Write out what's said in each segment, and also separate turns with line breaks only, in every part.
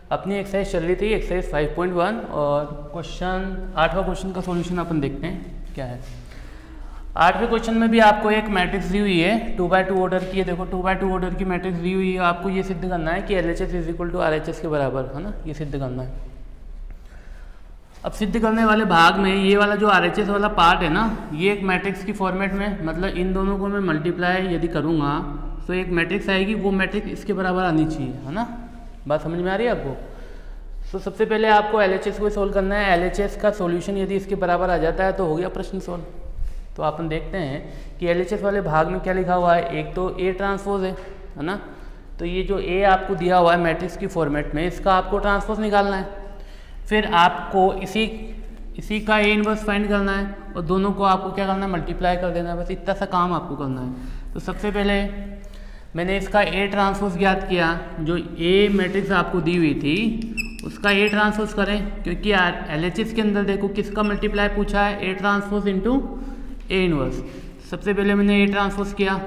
अपनी एक्सरसाइज चल रही थी एक्सरसाइज 5.1 और क्वेश्चन 8वां क्वेश्चन का सॉल्यूशन अपन देखते हैं क्या है। 8वें क्वेश्चन में भी आपको एक मैट्रिक्स दी हुई है 2x2 ऑर्डर की है। देखो 2x2 ऑर्डर की मैट्रिक्स दी हुई है, आपको ये सिद्ध करना है कि LHS is equal to RHS के बराबर है ना, ये सिद्ध करना है। अब सिद्ध करने वाले भाग में ये वाला जो RHS वाला पार्ट है ना, ये एक मैट्रिक्स की फॉर्मेट में, मतलब इन दोनों को मैं मल्टीप्लाई यदि करूँगा तो एक मैट्रिक्स आएगी, वो मैट्रिक्स इसके बराबर आनी चाहिए है ना। बात समझ में आ रही है आपको? तो सबसे पहले आपको LHS को सोल्व करना है। LHS का सॉल्यूशन यदि इसके बराबर आ जाता है तो हो गया प्रश्न सोल्व। तो अपन देखते हैं कि LHS वाले भाग में क्या लिखा हुआ है। एक तो A ट्रांसपोज है ना, तो ये जो A आपको दिया हुआ है मैट्रिक्स की फॉर्मेट में, इसका आपको ट्रांसपोज निकालना है। फिर आपको इसी का A इनवर्स फाइंड करना है और दोनों को आपको क्या करना है, मल्टीप्लाई कर देना है। बस इतना सा काम आपको करना है। तो सबसे पहले मैंने इसका A ट्रांसपोज ज्ञात किया, जो A मैट्रिक्स आपको दी हुई थी उसका A ट्रांसपोज करें, क्योंकि LHS के अंदर देखो किसका मल्टीप्लाई पूछा है, A transpose into A inverse. सबसे पहले मैंने A ट्रांसपोज किया,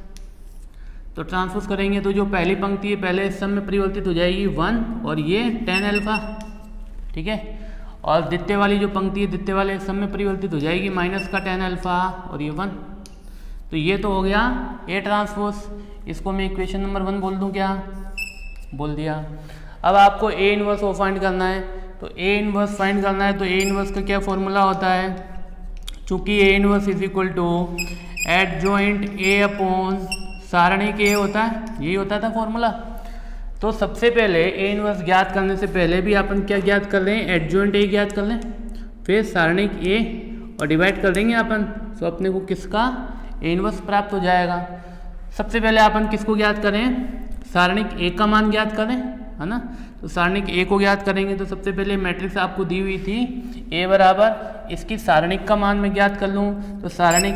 तो ट्रांसपोज करेंगे तो जो पहली पंक्ति है पहले इस सब में परिवर्तित हो जाएगी 1 और ये tan अल्फा, ठीक है। और द्वितीय वाली जो पंक्ति है द्वितीय वाले सब में परिवर्तित हो जाएगी माइनस का tan अल्फा और ये 1। तो ये तो हो गया A ट्रांसपोज। इसको मैं इक्वेशन नंबर 1 बोल दूं क्या? बोल दिया। अब आपको A इनवर्स वो फाइंड करना है, तो A इनवर्स फाइंड करना है तो A इनवर्स का क्या फॉर्मूला होता है, चूंकि A inverse is equal to adjoint A upon सारणिक A होता है, यही होता था फॉर्मूला। तो सबसे पहले A इनवर्स ज्ञात करने से पहले भी अपन क्या ज्ञात कर लें, एडजॉइंट A ज्ञात कर लें, फिर सारणिक A और डिवाइड कर देंगे अपन, तो अपने को किसका A इनवर्स प्राप्त हो जाएगा। सबसे पहले अपन किसको ज्ञात करें, सारणिक A का मान ज्ञात करें है ना। तो सारणिक A को ज्ञात करेंगे तो सबसे पहले मैट्रिक्स आपको दी हुई थी A बराबर, इसकी सारणिक का मान मैं ज्ञात कर लूँ तो सारणिक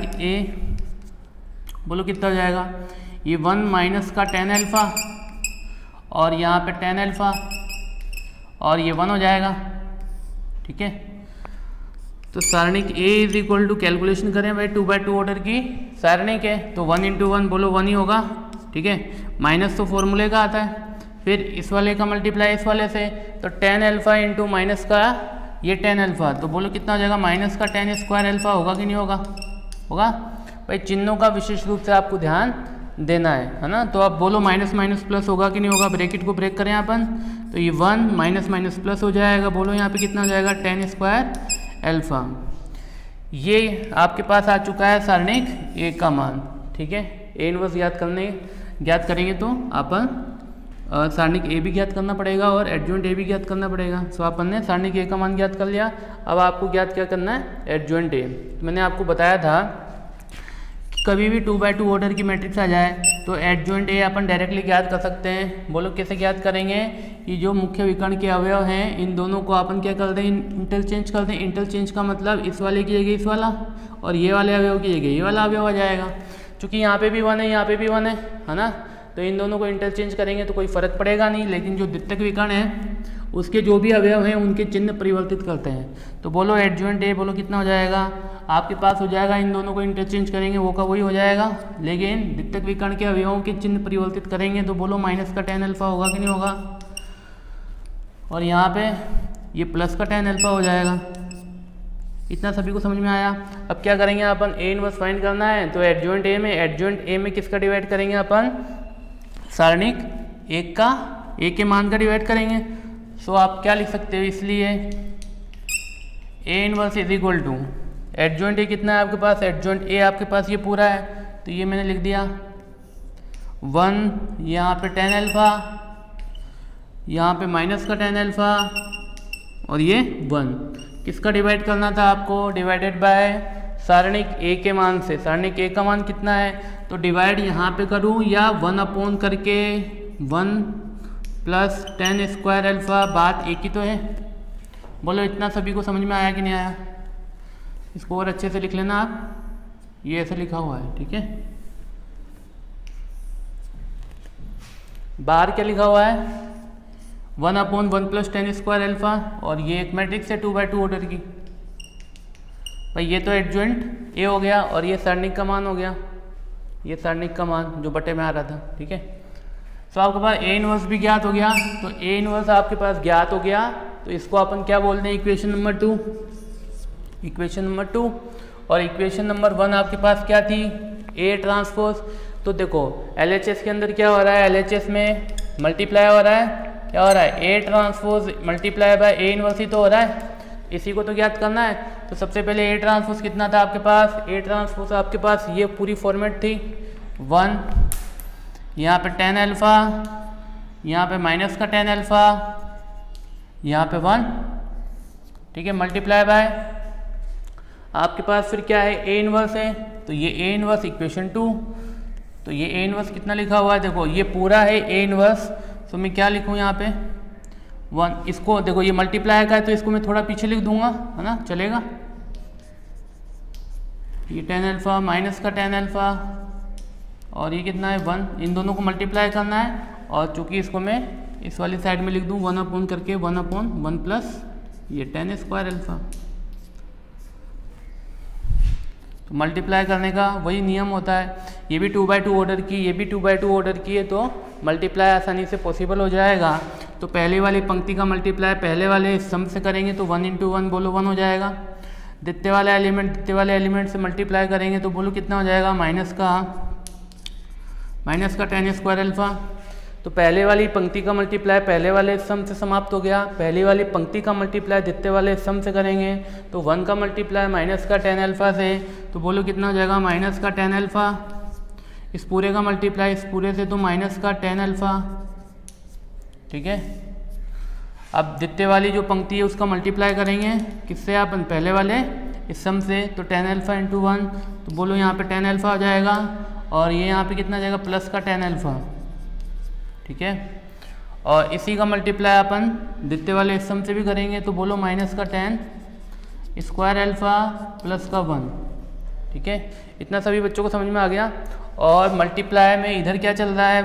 A बोलो कितना हो जाएगा, ये 1 माइनस का tan अल्फा और यहाँ पे tan अल्फा और ये 1 हो जाएगा, ठीक है। तो सारणिक A is equal to calculation करें भाई 2x2 ऑर्डर की सारणिक है तो 1 इंटू 1 बोलो 1 ही होगा, ठीक है। माइनस तो फॉर्मूले का आता है, फिर इस वाले का मल्टीप्लाई इस वाले से, तो tan अल्फा इंटू माइनस का ये tan अल्फा, तो बोलो कितना हो जाएगा, माइनस का tan स्क्वायर अल्फा होगा कि नहीं होगा? होगा भाई। चिन्हों का विशेष रूप से आपको ध्यान देना है ना। तो अब बोलो माइनस माइनस प्लस होगा कि नहीं होगा? ब्रैकेट को ब्रेक करें अपन, तो ये 1 माइनस माइनस प्लस हो जाएगा, बोलो यहाँ पे कितना हो जाएगा, tan स्क्वायर अल्फा। ये आपके पास आ चुका है सारणिक A का मान, ठीक है। A इनवर्स ज्ञात करेंगे तो अपन सारणिक A भी ज्ञात करना पड़ेगा और एडजॉइंट A भी ज्ञात करना पड़ेगा। सो अपन ने सारणिक A का मान ज्ञात कर लिया। अब आपको ज्ञात क्या करना है, एडजॉइंट A। मैंने आपको बताया था कि कभी भी 2x2 ऑर्डर की मैट्रिक्स आ जाए तो एडजॉइंट A अपन डायरेक्टली ज्ञात कर सकते हैं। बोलो कैसे ज्ञात करेंगे, कि जो मुख्य विकर्ण के अवयव हैं इन दोनों को अपन क्या कर दें, इंटरचेंज कर दें। इंटरचेंज का मतलब इस वाले की जगह इस वाला और ये वाले अवयव की जगह ये वाला अवयव आ जाएगा। चूँकि यहाँ पे भी 1 है यहाँ पे भी 1 है ना, तो इन दोनों को इंटरचेंज करेंगे तो कोई फर्क पड़ेगा नहीं, लेकिन जो द्वितीयक विकर्ण है उसके जो भी अवयव हैं उनके चिन्ह परिवर्तित करते हैं। तो बोलो एडजॉइंट A बोलो कितना हो जाएगा, आपके पास हो जाएगा, इन दोनों को इंटरचेंज करेंगे वो का वही हो जाएगा, लेकिन द्वितीयक विकर्ण के अवयवों के चिन्ह परिवर्तित करेंगे तो बोलो माइनस का tan अल्फा होगा कि नहीं होगा, और यहाँ पे ये प्लस का tan अल्फा हो जाएगा। इतना सभी को समझ में आया? अब क्या करेंगे अपन, A इनवर्स फाइंड करना है तो एडजॉइंट A में किसका डिवाइड करेंगे अपन, सारणिक A के मान का डिवाइड करेंगे। सो आप क्या लिख सकते हो, इसलिए A inverse is equal to adjoint A कितना है आपके पास, एडजॉइंट A आपके पास ये पूरा है तो ये मैंने लिख दिया 1, यहाँ पे tan अल्फा, यहाँ पे माइनस का tan अल्फा और ये 1। किसका डिवाइड करना था आपको, डिवाइडेड बाय सारणिक A के मान से। सारणिक A का मान कितना है, तो डिवाइड यहाँ पे करूँ या 1 अपॉन करके 1 प्लस tan स्क्वायर अल्फा, बात एक ही तो है। बोलो इतना सभी को समझ में आया कि नहीं आया? इसको और अच्छे से लिख लेना आप, ये ऐसे लिखा हुआ है, ठीक है। बाहर क्या लिखा हुआ है, 1 upon 1 plus tan square alpha, और ये एक मैट्रिक्स है 2x2 ऑर्डर की भाई। ये तो एडजॉइंट A हो गया और ये सारणिक का मान हो गया, ये सारणिक का मान जो बटे में आ रहा था, ठीक है। तो आपके पास ए इनवर्स भी ज्ञात हो गया, तो ए इनवर्स आपके पास ज्ञात हो गया, तो इसको अपन क्या बोलते हैं, इक्वेशन नंबर 2, इक्वेशन नंबर 2। और इक्वेशन नंबर 1 आपके पास क्या थी, ए ट्रांसपोज। तो देखो LHS के अंदर क्या हो रहा है, LHS में मल्टीप्लाई हो रहा है, क्या हो रहा है, A transpose multiply by A inverse ही तो हो रहा है, इसी को तो ज्ञात करना है। तो सबसे पहले ए ट्रांसपोज कितना था आपके पास, ए ट्रांसपोज आपके पास ये पूरी फॉर्मेट थी 1, यहाँ पे tan अल्फ़ा, यहाँ पे माइनस का tan अल्फ़ा, यहाँ पे 1, ठीक है, मल्टीप्लाई बाय आपके पास फिर क्या है, ए इनवर्स है, तो ये ए इनवर्स इक्वेशन 2। तो ये ए इनवर्स कितना लिखा हुआ है, देखो ये पूरा है ए इनवर्स, तो मैं क्या लिखूँ यहाँ पे 1, इसको देखो ये मल्टीप्लाई का है तो इसको मैं थोड़ा पीछे लिख दूंगा, है ना, चलेगा। ये tan अल्फ़ा माइनस का tan अल्फ़ा और ये कितना है 1, इन दोनों को मल्टीप्लाई करना है, और चूंकि इसको मैं इस वाली साइड में लिख दूँ 1 अपॉन करके 1/1 प्लस ये tan स्क्वायर अल्फ़ा। तो मल्टीप्लाई करने का वही नियम होता है, ये भी 2/2 ऑर्डर की, ये भी 2/2 ऑर्डर की है, तो मल्टीप्लाई आसानी से पॉसिबल हो जाएगा। तो पहले वाली पंक्ति का मल्टीप्लाई पहले वाले सम से करेंगे तो 1 × 1 बोलो 1 हो जाएगा। द्वितीय वाले एलिमेंट से मल्टीप्लाई करेंगे तो बोलो कितना हो जाएगा, माइनस का tan स्क्वायर अल्फ़ा। तो पहले वाली पंक्ति का मल्टीप्लाई पहले वाले सम से समाप्त हो गया, पहली वाली पंक्ति का मल्टीप्लाई द्वितीय वाले सम से करेंगे तो 1 का मल्टीप्लाई माइनस का tan अल्फ़ा से, तो बोलो कितना हो जाएगा, माइनस का tan अल्फ़ा। इस पूरे का मल्टीप्लाई इस पूरे से तो माइनस का tan अल्फ़ा, ठीक है। अब द्वितीय वाली जो पंक्ति है उसका मल्टीप्लाई करेंगे किससे, अपन पहले वाले इस सम से, तो tan अल्फ़ा × 1, तो बोलो यहाँ पे tan अल्फ़ा हो जाएगा, और ये यहाँ पे कितना जाएगा, प्लस का tan अल्फ़ा, ठीक है। और इसी का मल्टीप्लाई अपन द्वितीय वाले इस सम से भी करेंगे तो बोलो माइनस का tan स्क्वायर अल्फ़ा प्लस का 1, ठीक है। इतना सभी बच्चों को समझ में आ गया। और मल्टीप्लाई में इधर क्या चल रहा है,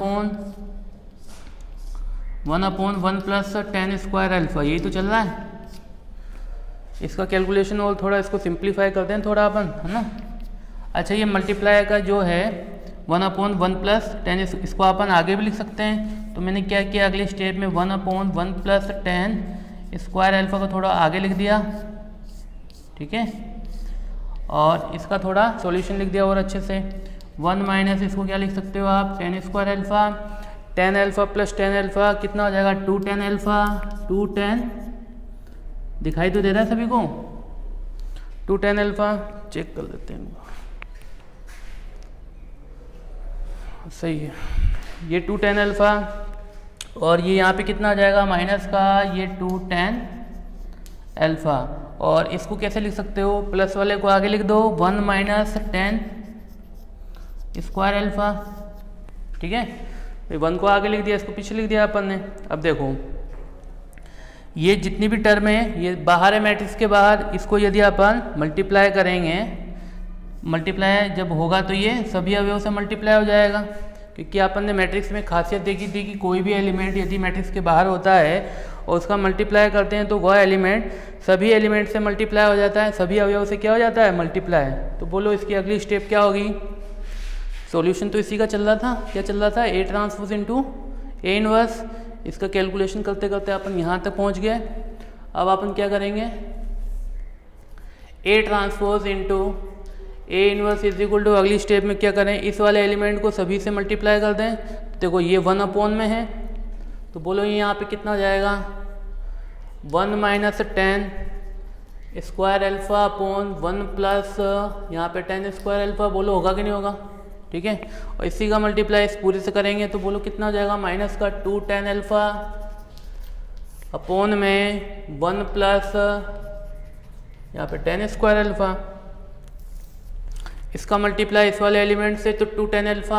1/1 प्लस tan स्क्वायर अल्फ़ा, यही तो चल रहा है। इसका कैलकुलेशन और थोड़ा इसको सिंप्लीफाई करते हैं थोड़ा अपन, है ना। अच्छा, ये मल्टीप्लाई का जो है 1/1 प्लस tan, इसको अपन आगे भी लिख सकते हैं। तो मैंने क्या किया, अगले स्टेप में 1/1 प्लस tan स्क्वायर अल्फ़ा को थोड़ा आगे लिख दिया, ठीक है। और इसका थोड़ा सॉल्यूशन लिख दिया और अच्छे से 1 माइनस इसको क्या लिख सकते हो आप, tan square alpha, tan alpha plus tan alpha कितना हो जाएगा, 2 tan अल्फ़ा, 2 tan, दिखाई तो दे रहा है सभी को, 2 tan अल्फ़ा, चेक कर लेते हैं, सही है, ये 2 tan अल्फ़ा, और ये यहाँ पे कितना आ जाएगा, माइनस का ये 2 tan अल्फ़ा। और इसको कैसे लिख सकते हो, प्लस वाले को आगे लिख दो, 1 माइनस tan स्क्वायर अल्फ़ा, ठीक है। 1 को आगे लिख दिया, इसको पीछे लिख दिया अपन ने। अब देखो ये जितनी भी टर्म है ये बाहर है मैट्रिक्स के बाहर, इसको यदि अपन मल्टीप्लाई करेंगे, मल्टीप्लाई जब होगा तो ये सभी अवयव से मल्टीप्लाई हो जाएगा, क्योंकि अपन ने मैट्रिक्स में खासियत देखी थी कि कोई भी एलिमेंट यदि मैट्रिक्स के बाहर होता है और उसका मल्टीप्लाई करते हैं तो वह एलिमेंट सभी एलिमेंट से मल्टीप्लाई हो जाता है, सभी अवयव से क्या हो जाता है, मल्टीप्लाई। तो बोलो इसकी अगली स्टेप क्या होगी, सॉल्यूशन तो इसी का चल रहा था, क्या चल रहा था, ए ट्रांसपोज × ए इनवर्स। इसका कैलकुलेशन करते करते अपन यहाँ तक पहुँच गए। अब अपन क्या करेंगे, A transpose × A inverse is equal to, अगली स्टेप में क्या करें, इस वाले एलिमेंट को सभी से मल्टीप्लाई कर दें। देखो ये 1/, में है, तो बोलो ये यहाँ पे कितना हो जाएगा, 1 minus tan square alpha upon 1 plus यहाँ पे tan स्क्वायर अल्फ़ा, बोलो होगा कि नहीं होगा, ठीक है। और इसी का मल्टीप्लाई इस पूरे से करेंगे तो बोलो कितना हो जाएगा, माइनस का 2 tan अल्फ़ा अपॉन में 1 प्लस यहाँ पे tan स्क्वायर अल्फ़ा। इसका मल्टीप्लाई इस वाले एलिमेंट से तो 2 tan अल्फ़ा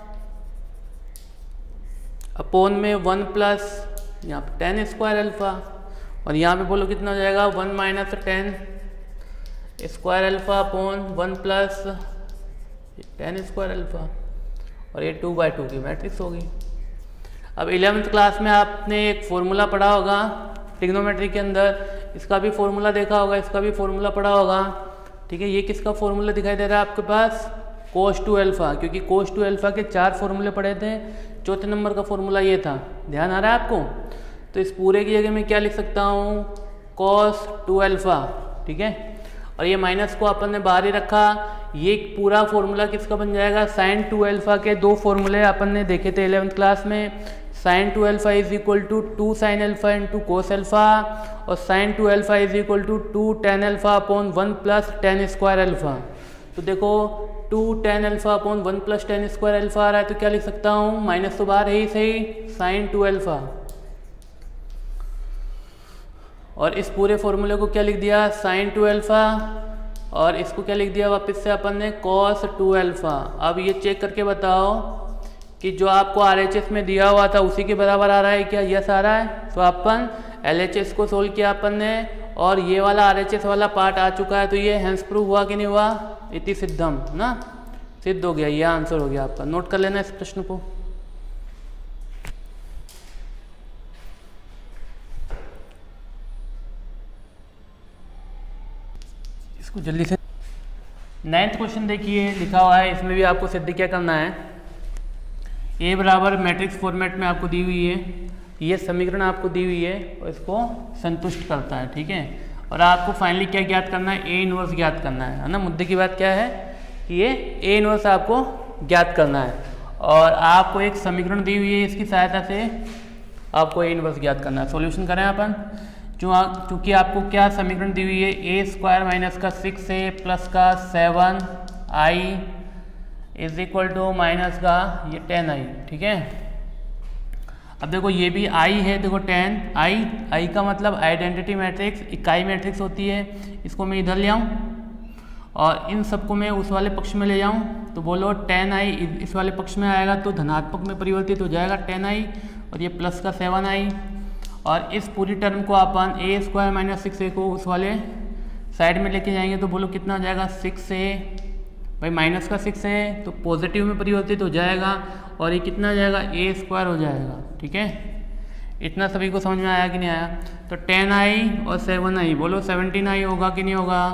अपॉन में 1 प्लस यहाँ पे tan स्क्वायर अल्फ़ा, और यहाँ पे बोलो कितना हो जाएगा, 1 minus tan square alpha upon 1 plus tan square alpha, और ये 2/2 की मैट्रिक्स होगी। अब 11th क्लास में आपने एक फॉर्मूला पढ़ा होगा ट्रिग्नोमेट्री के अंदर, इसका भी फॉर्मूला देखा होगा, इसका भी फॉर्मूला पढ़ा होगा, ठीक है। ये किसका फॉर्मूला दिखाई दे रहा है आपके पास, cos 2 अल्फ़ा, क्योंकि cos 2 अल्फ़ा के 4 फॉर्मूले पढ़े थे, चौथे नंबर का फॉर्मूला ये था, ध्यान आ रहा है आपको। तो इस पूरे की जगह मैं क्या लिख सकता हूँ, cos 2 अल्फ़ा, ठीक है। और ये माइनस को अपन ने बाहर ही रखा, ये पूरा फॉर्मूला किसका बन जाएगा, sin 2 अल्फ़ा के 2 फॉर्मूले अपन ने देखे थे 11th क्लास में। sin 2 alpha is equal to 2 sin alpha into cos alpha, और sin 2 alpha is equal to 2 tan alpha upon 1 plus tan square alpha. तो देखो 2 tan alpha upon 1 plus tan square alpha आ रहा है, तो क्या लिख सकता हूँ, माइनस तो बाहर है ही सही, sin 2 अल्फ़ा। और इस पूरे फॉर्मूले को क्या लिख दिया, sin 2 अल्फ़ा, और इसको क्या लिख दिया वापस से अपन ने, cos 2 अल्फ़ा। अब ये चेक करके बताओ कि जो आपको RHS में दिया हुआ था उसी के बराबर आ रहा है क्या, यस आ रहा है। तो अपन LHS को सोल्व किया अपन ने, और ये वाला RHS वाला पार्ट आ चुका है, तो ये हेंस प्रूव हुआ कि नहीं हुआ, इति सिद्धम ना, सिद्ध हो गया, ये आंसर हो गया आपका। नोट कर लेना इस प्रश्न को। इसको जल्दी से 9th क्वेश्चन देखिए, लिखा हुआ है, इसमें भी आपको सिद्ध क्या करना है। ए बराबर मैट्रिक्स फॉर्मेट में आपको दी हुई है, ये समीकरण आपको दी हुई है और इसको संतुष्ट करता है, ठीक है। और आपको फाइनली क्या ज्ञात करना है, ए इनवर्स ज्ञात करना है ना। मुद्दे की बात क्या है कि ये ए इनवर्स आपको ज्ञात करना है, और आपको एक समीकरण दी हुई है, इसकी सहायता से आपको ए इनवर्स ज्ञात करना है। सॉल्यूशन करें अपन, चूँकि आपको क्या समीकरण दी हुई है, ए स्क्वायर माइनस का 6a प्लस का 7i is equal to minus का ये 10i, ठीक है। अब देखो ये भी i है, देखो 10i का मतलब आइडेंटिटी मैट्रिक्स, इकाई मैट्रिक्स होती है। इसको मैं इधर ले आऊँ और इन सबको मैं उस वाले पक्ष में ले जाऊँ, तो बोलो 10i इस वाले पक्ष में आएगा तो धनात्मक में परिवर्तित हो जाएगा 10i, और ये प्लस का 7i, और इस पूरी टर्म को अपन ए स्क्वायर माइनस 6a को उस वाले साइड में लेके जाएंगे, तो बोलो कितना हो जाएगा, 6a, भाई माइनस का 6 है तो पॉजिटिव में परिवर्तित हो जाएगा, और ये कितना आ जाएगा, ए स्क्वायर हो जाएगा, ठीक है। इतना सभी को समझ में आया कि नहीं आया। तो 10i और 7i, बोलो 17i होगा कि नहीं होगा,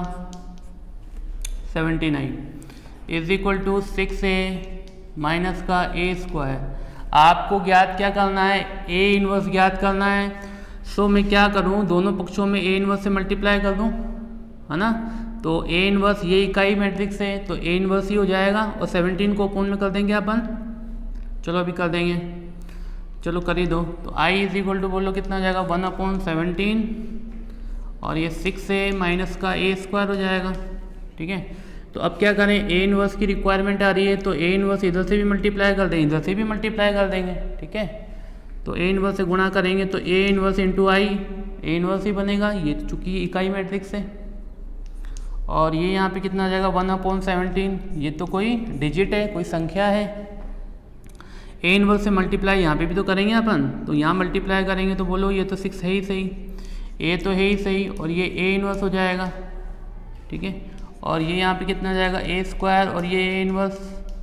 17i is equal to 6a minus का ए स्क्वायर। आपको ज्ञात क्या करना है, ए इनवर्स ज्ञात करना है। सो मैं क्या करूँ, दोनों पक्षों में ए इनवर्स से मल्टीप्लाई कर दूँ, है ना। तो ए इनवर्स ये इकाई मैट्रिक्स है, तो ए इनवर्स ही हो जाएगा, और 17 को अपोन में कर देंगे अपन, चलो अभी कर देंगे, चलो कर ही दो। तो i इज इक्वल टू बोलो कितना हो जाएगा, 1/17, और ये 6a माइनस का ए स्क्वायर हो जाएगा, ठीक है। तो अब क्या करें, ए इनवर्स की रिक्वायरमेंट आ रही है, तो ए इनवर्स इधर से भी मल्टीप्लाई कर देंगे, इधर से भी मल्टीप्लाई कर देंगे, ठीक है। तो ए इनवर्स से गुणा करेंगे तो A inverse into I, A inverse ही बनेगा, ये चूँकि इकाई मैट्रिक्स है। और ये यहाँ पे कितना आ जाएगा, 1/17, ये तो कोई डिजिट है, कोई संख्या है। ए इनवर्स से मल्टीप्लाई यहाँ पे भी तो करेंगे अपन, तो यहाँ मल्टीप्लाई करेंगे तो बोलो ये तो 6 है ही सही, ए तो है ही सही, और ये ए इनवर्स हो जाएगा, ठीक है। और ये यहाँ पे कितना आ जाएगा, ए स्क्वायर, और ये ए इनवर्स,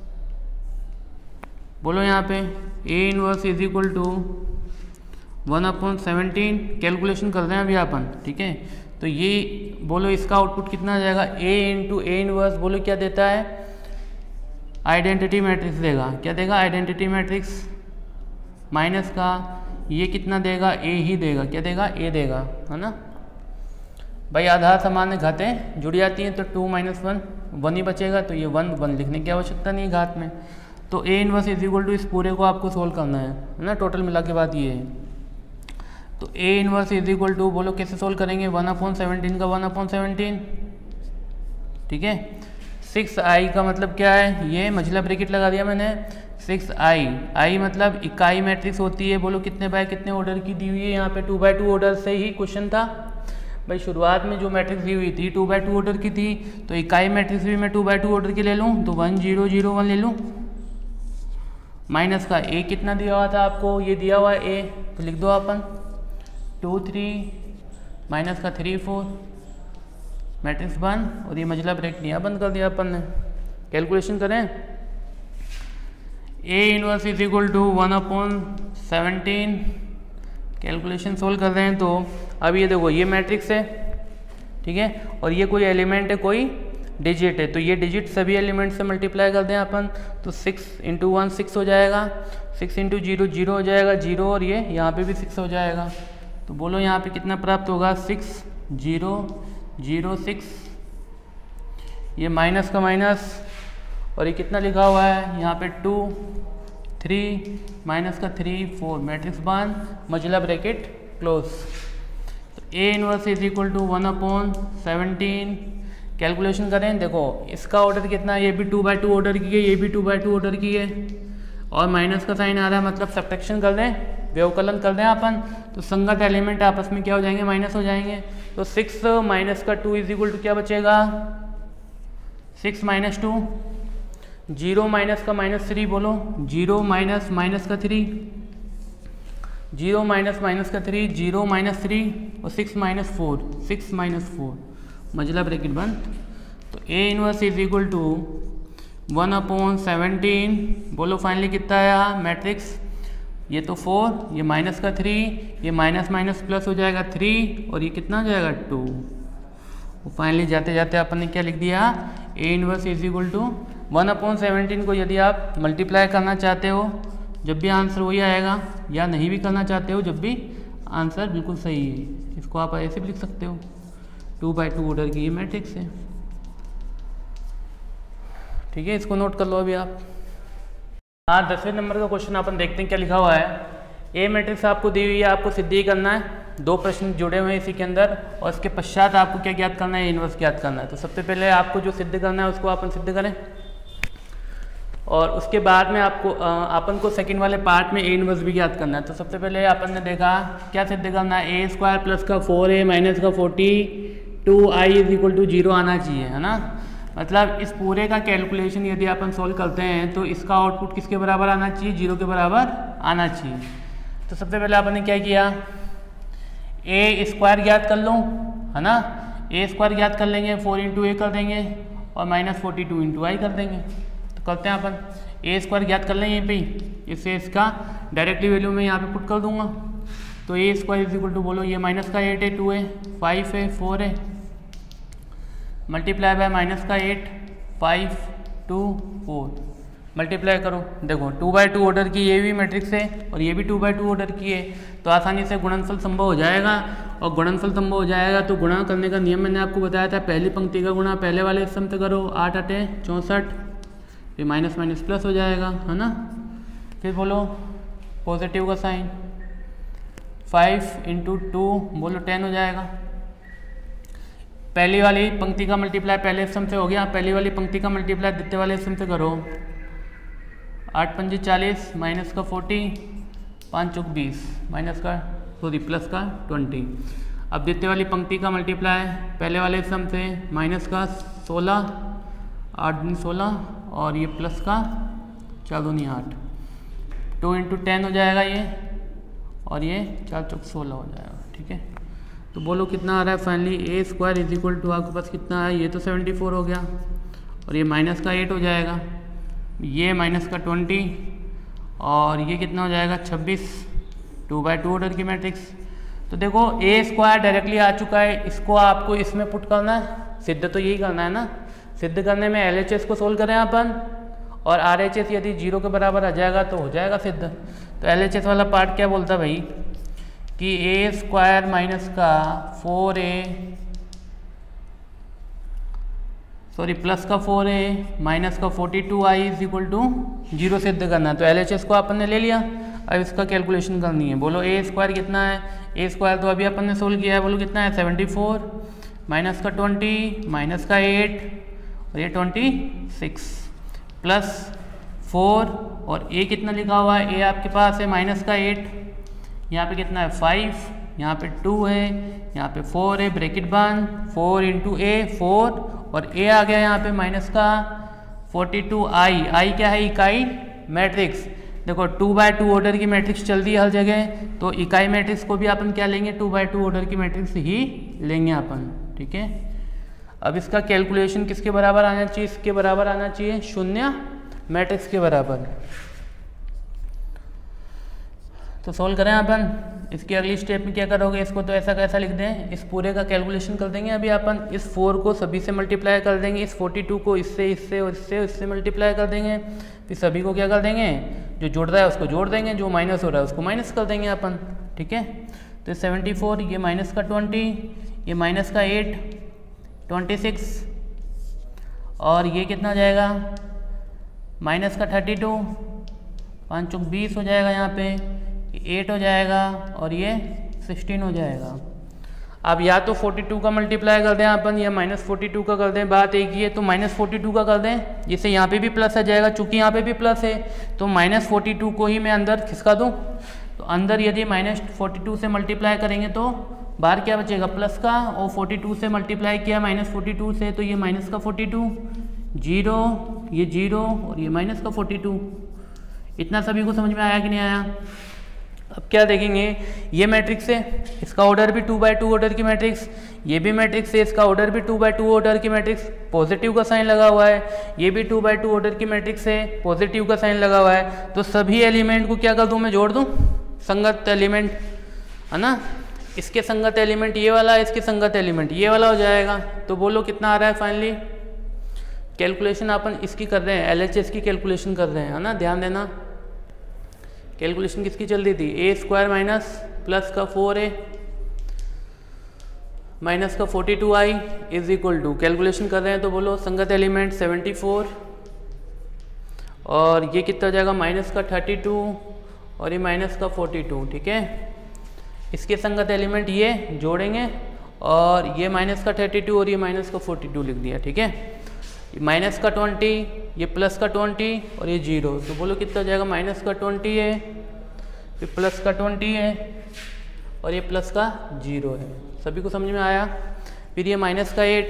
बोलो यहाँ पे A inverse is equal to 1/17, calculation कर रहे हैं अभी अपन, ठीक है। तो ये बोलो इसका आउटपुट कितना आ जाएगा, a इंटू ए इनवर्स, बोलो क्या देता है, आइडेंटिटी मैट्रिक्स देगा, क्या देगा, आइडेंटिटी मैट्रिक्स, माइनस का ये कितना देगा, a ही देगा, क्या देगा, a देगा, है ना। भाई आधार सामान्य घातें जुड़ जाती हैं, तो 2 - 1 1 ही बचेगा, तो ये 1 लिखने की आवश्यकता नहीं घात में। तो A inverse is equal to इस पूरे को आपको सोल्व करना है ना, टोटल मिला के बाद ये है। तो A inverse is equal to बोलो कैसे सोल्व करेंगे, 1/17 का 1/17, ठीक है। 6i का मतलब क्या है, ये मझला ब्रैकेट लगा दिया मैंने, 6i मतलब इकाई मैट्रिक्स होती है, बोलो कितने बाय कितने ऑर्डर की दी हुई है, यहाँ पे 2x2 ऑर्डर से ही क्वेश्चन था। भाई शुरुआत में जो मैट्रिक्स दी हुई थी 2x2 ऑर्डर की थी, तो इकाई मैट्रिक्स भी मैं 2x2 ऑर्डर की ले लूँ, तो 1 0 0 1 ले लूँ, माइनस का ए कितना दिया हुआ था आपको, ये दिया हुआ है ए, तो लिख दो अपन 2 3 माइनस का 3 4, मैट्रिक्स बन, और ये मझला ब्रेक नहीं बंद कर दिया अपन ने। कैलकुलेशन करें, A inverse is equal to 1/17, calculation solve कर रहे हैं। तो अब ये देखो ये मैट्रिक्स है, ठीक है, और ये कोई एलिमेंट है, कोई डिजिट है, तो ये डिजिट सभी एलिमेंट से मल्टीप्लाई कर दें अपन, तो 6 × 1 6 हो जाएगा, 6 × 0 0 हो जाएगा 0, और ये यहाँ पे भी 6 हो जाएगा। तो बोलो यहाँ पे कितना प्राप्त होगा, 6 0 0 6, ये माइनस का माइनस, और ये कितना लिखा हुआ है यहाँ पे 2 3 माइनस का 3 4, मैट्रिक्स बन, मजला ब्रैकेट क्लोज। तो A inverse is equal to 1/17। Calculation करें, देखो इसका ऑर्डर कितना है, ये भी 2/2 ऑर्डर की है, ये भी 2/2 ऑर्डर की है, और माइनस का साइन आ रहा है, मतलब सब्ट्रैक्शन कर दें, व्यवकलन कर दें अपन, तो संगत एलिमेंट आपस में क्या हो जाएंगे, माइनस हो जाएंगे। तो 6 माइनस का 2 इज इक्वल टू क्या बचेगा, 6 - 2, 0 माइनस का -3, बोलो 0 माइनस माइनस का 3, 0 माइनस माइनस का 3, 0 - 3, और 6 - 4, 6 - 4, मजला ब्रैकेट बंद। तो A inverse is equal to 1/17, बोलो फाइनली कितना आया मैट्रिक्स, ये तो 4, ये माइनस का 3, ये माइनस माइनस प्लस हो जाएगा 3, और ये कितना हो जाएगा 2। फाइनली जाते जाते अपन ने क्या लिख दिया, A inverse is equal to 1/17 को यदि आप मल्टीप्लाई करना चाहते हो जब भी आंसर वही आएगा, या नहीं भी करना चाहते हो जब भी आंसर बिल्कुल सही है, इसको आप ऐसे भी लिख सकते हो, 2/2 ऑर्डर की ये मैट्रिक्स है। ठीक है, इसको नोट कर लो अभी आप। हाँ, 10वें नंबर का क्वेश्चन अपन देखते हैं क्या लिखा हुआ है। ए मैट्रिक्स आपको दी हुई है, आपको सिद्ध ही करना है, 2 प्रश्न जुड़े हुए हैं इसी के अंदर, और इसके पश्चात आपको क्या ज्ञात करना है, इनवर्स ज्ञात करना है। तो सबसे पहले आपको जो सिद्ध करना है उसको अपन सिद्ध करें, और उसके बाद में आपको अपन को सेकंड वाले पार्ट में ए इनवर्स भी ज्ञात करना है। तो सबसे पहले अपन ने देखा क्या सिद्ध करना है, A² प्लस का 4A माइनस का 42I इज इक्वल टू 0 आना चाहिए, है ना। मतलब इस पूरे का कैलकुलेशन यदि अपन सोल्व करते हैं तो इसका आउटपुट किसके बराबर आना चाहिए, 0 के बराबर आना चाहिए। तो सबसे पहले अपन ने क्या किया, A² ज्ञात कर लो, है ना, A² ज्ञात कर लेंगे, 4 × A कर देंगे, और -42 × I कर देंगे। तो करते हैं अपन, A² ज्ञात कर लें यहीं पे, इससे इसका डायरेक्टली वैल्यू में यहाँ पे पुट कर दूंगा। तो A² इज इक्वल टू, बोलो ये माइनस का 8 है, 2 है, 5 है, 4 है, मल्टीप्लाई बाय माइनस का 8, 5 2 4, मल्टीप्लाई करो। देखो 2/2 ऑर्डर की ये भी मैट्रिक्स है, और ये भी 2/2 ऑर्डर की है, तो आसानी से गुणनफल संभव हो जाएगा। और गुणनफल संभव हो जाएगा तो गुणा करने का नियम मैंने आपको बताया था, पहली पंक्ति का गुणा पहले वाले स्तंभ से करो, 8 8 64, फिर माइनस माइनस प्लस हो जाएगा, है ना। फिर बोलो पॉजिटिव का साइन, 5 × 2 बोलो 10 हो जाएगा। पहली वाली पंक्ति का मल्टीप्लाई पहले स्तंभ से हो गया, पहली वाली पंक्ति का मल्टीप्लाई द्वितीय वाले स्तंभ से करो, 8 पंजे 40, माइनस का 40, 5 चौक 20, माइनस का प्लस का 20। अब द्वितीय वाली पंक्ति का मल्टीप्लाई पहले वाले स्तंभ से, माइनस का 16, 8 दूनी 16, और ये प्लस का 4 दूनी 8, 2 × 10 हो जाएगा ये, और ये 4 चौक 16 हो जाएगा। ठीक है, तो बोलो कितना आ रहा है finally, A² is equal to आपके पास कितना है, ये तो 74 हो गया, और ये माइनस का 8 हो जाएगा, ये माइनस का 20, और ये कितना हो जाएगा 26, 2/2 ऑर्डर की मैट्रिक्स। तो देखो A² डायरेक्टली आ चुका है, इसको आपको इसमें पुट करना है, सिद्ध तो यही करना है ना। सिद्ध करने में LHS को सोल्व करें अपन, और RHS यदि 0 के बराबर आ जाएगा तो हो जाएगा सिद्ध। तो LHS वाला पार्ट क्या बोलता है भाई, कि A² माइनस का 4A, सॉरी प्लस का 4A माइनस का 42I इज इक्वल टू 0 सिद्ध करना है। तो LHS को अपन ने ले लिया, अब इसका कैलकुलेशन करनी है। बोलो A² कितना है, A² तो अभी अपन ने सोल्व किया है, बोलो कितना है 74, माइनस का 20, माइनस का 8, और ये 26, प्लस 4, और A कितना लिखा हुआ है, A आपके पास है माइनस का 8, यहाँ पे कितना है 5, यहाँ पे 2 है, यहाँ पे 4 है, ब्रैकेट बंद, 4 × A 4, और A आ गया यहाँ पे माइनस का 42I, I क्या है, इकाई मैट्रिक्स। देखो 2/2 ऑर्डर की मैट्रिक्स चल दी है हर जगह, तो इकाई मैट्रिक्स को भी अपन क्या लेंगे, 2/2 ऑर्डर की मैट्रिक्स ही लेंगे अपन। ठीक है, अब इसका कैलकुलेशन किसके बराबर आना चाहिए, इसके बराबर आना चाहिए, 0 मैट्रिक्स के बराबर। तो सोल्व करें अपन। इसकी अगली स्टेप में क्या करोगे, इसको तो ऐसा कैसा लिख दें, इस पूरे का कैलकुलेशन कर देंगे अभी अपन। इस 4 को सभी से मल्टीप्लाई कर देंगे, इस 42 को इससे इससे और इससे मल्टीप्लाई कर देंगे, फिर सभी को क्या कर देंगे, जो जुड़ रहा है उसको जोड़ देंगे, जो माइनस हो रहा है उसको माइनस कर देंगे अपन। ठीक है, तो 74, ये माइनस का 20, ये माइनस का 8, 26, और ये कितना हो जाएगा, माइनस का 32, 5 चौक 20 हो जाएगा, यहाँ पे 8 हो जाएगा, और ये 16 हो जाएगा। अब या तो 42 का मल्टीप्लाई कर दें अपन, या -42 का कर दें, बात एक ही है। तो -42 का कर दें, जिससे यहाँ पे भी प्लस आ जाएगा, चूंकि यहाँ पे भी प्लस है तो -42 को ही मैं अंदर खिसका दूँ। तो अंदर यदि -42 से मल्टीप्लाई करेंगे तो बाहर क्या बचेगा, प्लस का, और 42 से मल्टीप्लाई किया -42 से, तो ये माइनस का 42, 0, ये 0 और ये माइनस का 42। इतना सभी को समझ में आया कि नहीं आया। अब क्या देखेंगे, ये मैट्रिक्स है, इसका ऑर्डर भी 2x2 ऑर्डर की मैट्रिक्स, ये भी मैट्रिक्स है, इसका ऑर्डर भी 2x2 ऑर्डर की मैट्रिक्स, पॉजिटिव का साइन लगा हुआ है, ये भी 2x2 ऑर्डर की मैट्रिक्स है, पॉजिटिव का साइन लगा हुआ है। तो सभी एलिमेंट को क्या कर दूं मैं, जोड़ दूं, संगत एलिमेंट है ना। इसके संगत एलिमेंट ये वाला, इसके संगत एलिमेंट ये वाला हो जाएगा। तो बोलो कितना आ रहा है फाइनली। कैलकुलेशन अपन इसकी कर रहे हैं, LHS की कैलकुलेशन कर रहे हैं, है ना, ध्यान देना। कैलकुलेशन किसकी चल रही थी, a² माइनस प्लस का 4a माइनस का 42i is equal to, calculation कर रहे हैं तो बोलो संगत एलिमेंट 74, और ये कितना हो जाएगा, माइनस का 32 और ये माइनस का 42। ठीक है, इसके संगत एलिमेंट ये जोड़ेंगे, और ये माइनस का 32 और ये माइनस का 42 लिख दिया। ठीक है, माइनस का 20, ये प्लस का 20 और ये 0। तो बोलो कितना हो जाएगा, माइनस का 20 है, फिर प्लस का 20 है, और ये प्लस का 0 है। सभी को समझ में आया। फिर ये माइनस का 8,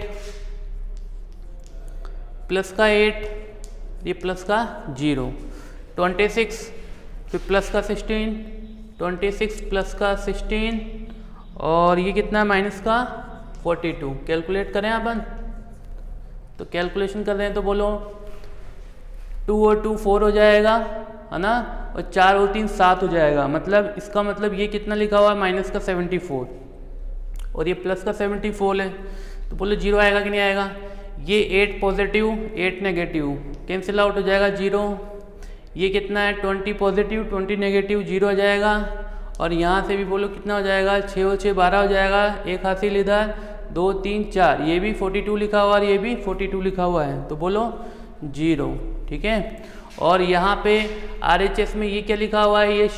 प्लस का 8, ये प्लस का 0, 26, फिर प्लस का 16, 26 प्लस का 16, और ये कितना है, माइनस का 42। कैलकुलेट करें अपन, तो कैलकुलेशन कर रहे हैं तो बोलो 2 और 2 4 हो जाएगा, है ना, और 4 और 3 7 हो जाएगा। मतलब इसका मतलब ये कितना लिखा हुआ है, माइनस का 74, और ये प्लस का 74 है। तो बोलो 0 आएगा कि नहीं आएगा। ये 8 पॉजिटिव 8 नेगेटिव कैंसिल आउट हो जाएगा, 0। ये कितना है, 20 पॉजिटिव 20 नेगेटिव, 0 हो जाएगा। और यहाँ से भी बोलो कितना हो जाएगा, 6 और 6 12 हो जाएगा, एक हासिल इधर, 2 3 4, ये भी 42 लिखा हुआ और ये भी 42 लिखा हुआ है। तो बोलो 0। ठीक है, और यहाँ पे RHS में ये क्या लिखा हुआ है, ये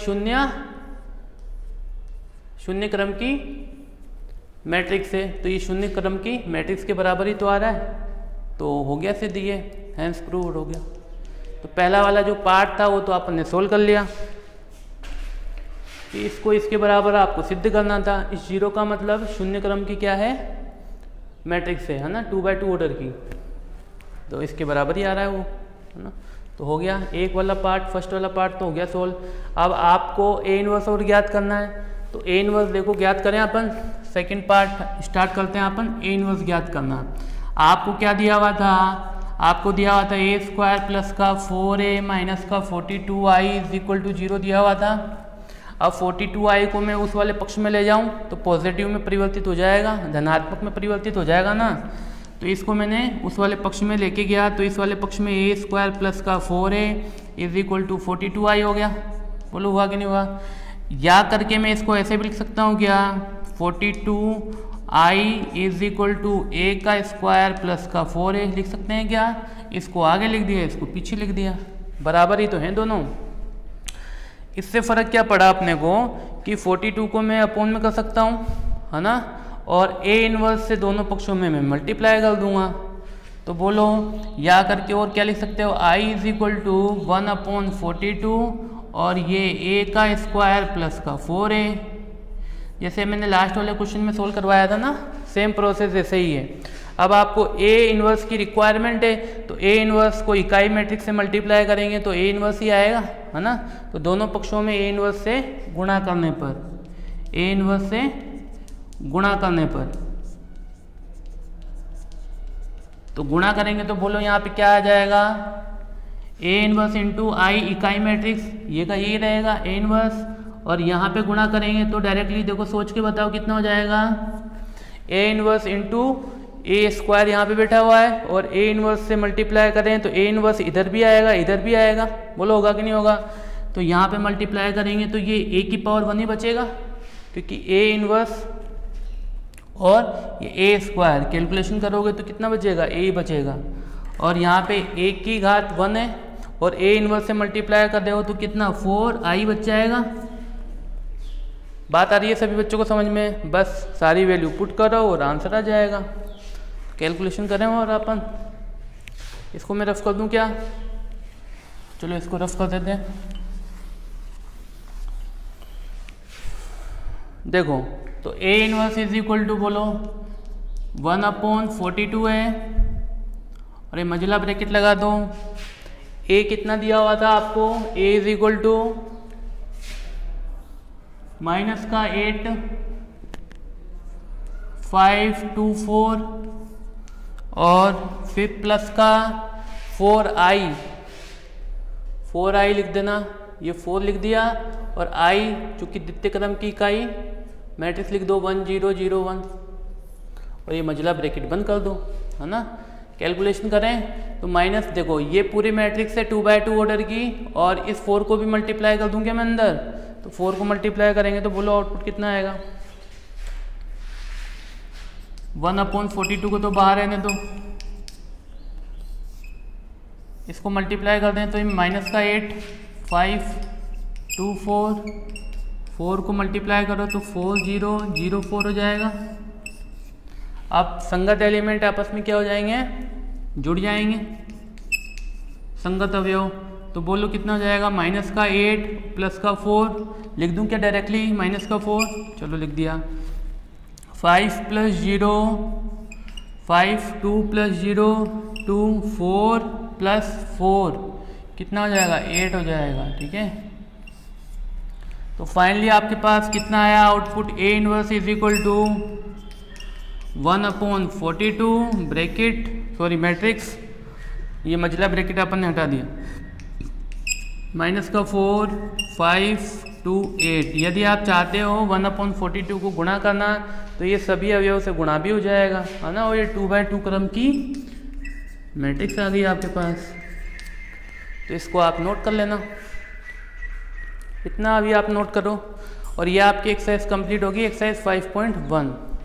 शून्य क्रम की मैट्रिक्स है। तो ये शून्य क्रम की मैट्रिक्स के बराबर ही तो आ रहा है। तो हो गया सिद्ध, ये हैंस प्रूव्ड हो गया। तो पहला वाला जो पार्ट था वो तो आपने सोल्व कर लिया। इसको इसके बराबर आपको सिद्ध करना था। इस 0 का मतलब शून्य क्रम की क्या है, मैट्रिक्स है ना, 2x2 ऑर्डर की। तो इसके बराबर ही आ रहा है वो, है ना। तो हो गया एक वाला पार्ट, फर्स्ट वाला पार्ट तो हो गया सोल्व। अब आपको A इनवर्स और ज्ञात करना है। तो A इनवर्स देखो ज्ञात करें अपन। सेकंड पार्ट स्टार्ट करते हैं अपन। A इनवर्स ज्ञात करना। आपको क्या दिया हुआ था, आपको दिया हुआ था a² प्लस का 4a माइनस का 42i इज इक्वल टू 0 दिया हुआ था। अब 42i को मैं उस वाले पक्ष में ले जाऊं तो पॉजिटिव में परिवर्तित हो जाएगा, धनात्मक में परिवर्तित हो जाएगा ना। तो इसको मैंने उस वाले पक्ष में लेके गया, तो इस वाले पक्ष में a² प्लस का 4a is equal to 42i हो गया। बोलो हुआ कि नहीं हुआ। या करके मैं इसको ऐसे भी लिख सकता हूँ क्या, 42i is equal to a² plus का 4a लिख सकते हैं क्या। इसको आगे लिख दिया, इसको पीछे लिख दिया, बराबर ही तो हैं दोनों। इससे फ़र्क क्या पड़ा अपने को कि 42 को मैं अपोन में कर सकता हूँ, है ना, और A इनवर्स से दोनों पक्षों में मैं मल्टीप्लाई कर दूंगा। तो बोलो या करके और क्या लिख सकते हो, I इज इक्वल टू 1/42 और ये a² प्लस का 4a। जैसे मैंने लास्ट वाले क्वेश्चन में सोल्व करवाया था ना, सेम प्रोसेस ऐसे ही है। अब आपको A इनवर्स की रिक्वायरमेंट है, तो A इनवर्स को इकाई मैट्रिक्स से मल्टीप्लाई करेंगे तो A इनवर्स ही आएगा, है ना। तो दोनों पक्षों में A इनवर्स से गुणा करने पर, A इनवर्स से गुणा करने पर, तो गुणा करेंगे तो बोलो यहाँ पे क्या आ जाएगा, A इनवर्स इंटू I इकाई मैट्रिक्स, ये का यही रहेगा A इनवर्स, और यहाँ पे गुणा करेंगे तो डायरेक्टली देखो सोच के बताओ कितना हो जाएगा, A inverse into A square यहाँ पे बैठा हुआ है और ए इनवर्स से मल्टीप्लाई करें तो ए इनवर्स इधर भी आएगा इधर भी आएगा, बोलो होगा कि नहीं होगा। तो यहाँ पे मल्टीप्लाई करेंगे तो ये ए की पावर 1 ही बचेगा क्योंकि ए इनवर्स और ये ए स्क्वायर कैलकुलेशन करोगे तो कितना बचेगा, ए ही बचेगा। और यहाँ पे ए की घात 1 है और ए इनवर्स से मल्टीप्लाई कर रहे हो तो कितना 4i बच जाएगा। बात आ रही है सभी बच्चों को समझ में, बस सारी वैल्यू पुट करो और आंसर आ जाएगा। कैलकुलेशन करें और अपन इसको मैं रफ कर दूं क्या, चलो इसको रफ कर देते हैं। देखो तो A inverse is equal to बोलो 1/42 है और ये मझला ब्रैकेट लगा दो। ए कितना दिया हुआ था आपको, A is equal to minus का 8 5 2 4 और फिर प्लस का 4i लिख देना, ये 4 लिख दिया और i चूंकि द्वितीय क्रम की इकाई मैट्रिक्स लिख दो 1 0 0 1 और ये मझला ब्रैकेट बंद कर दो, है ना। कैलकुलेशन करें तो माइनस, देखो ये पूरी मैट्रिक्स है 2/2 ऑर्डर की और इस 4 को भी मल्टीप्लाई कर दूंगा मैं अंदर, तो 4 को मल्टीप्लाई करेंगे तो बोलो आउटपुट कितना आएगा। 1/42 को तो बाहर रहने दो, इसको मल्टीप्लाई कर दें तो माइनस का 8 5 2 4 को मल्टीप्लाई करो तो 4 0 0 4 हो जाएगा। अब संगत एलिमेंट आपस में क्या हो जाएंगे, जुड़ जाएंगे, संगत अवयव। तो बोलो कितना हो जाएगा, माइनस का 8 प्लस का 4 लिख दूं क्या डायरेक्टली, माइनस का 4 चलो लिख दिया। 5 + 0 5 2 + 0 2 4 + 4 कितना हो जाएगा, 8 हो जाएगा, ठीक है। तो फाइनली आपके पास कितना आया output, A inverse is equal to 1/42 bracket sorry matrix, ये मझला ब्रैकेट अपन ने हटा दिया, माइनस का 4 5 2 8। यदि आप चाहते हो 1/42 को गुणा करना तो ये सभी अवयव से गुणा भी हो जाएगा, है ना। और ये 2/2 क्रम की मैट्रिक्स आ गई आपके पास, तो इसको आप नोट कर लेना, इतना अभी आप नोट करो। और ये आपकी एक्सरसाइज कंप्लीट होगी, एक्सरसाइज 5.1।